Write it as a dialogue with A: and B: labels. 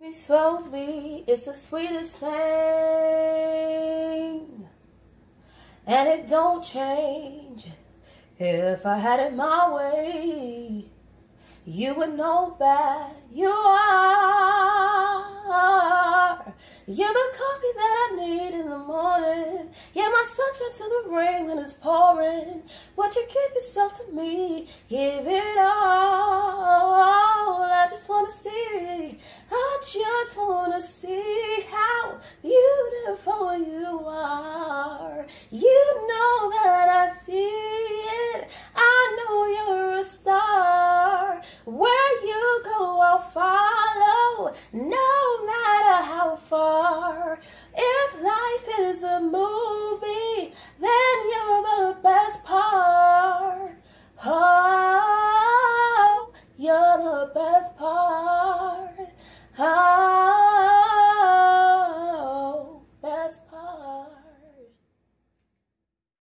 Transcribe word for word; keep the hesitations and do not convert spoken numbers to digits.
A: Slowly, it's the sweetest thing, and it don't change. If I had it my way, you would know that you are. You're the coffee that I need in the morning. You're my sunshine to the rain when it's pouring. Won't you give yourself to me? Give it all. I just wanna see. I just wanna see how beautiful you are. You know that I see it. I know you're a star. Where you go, I'll follow, no matter how far.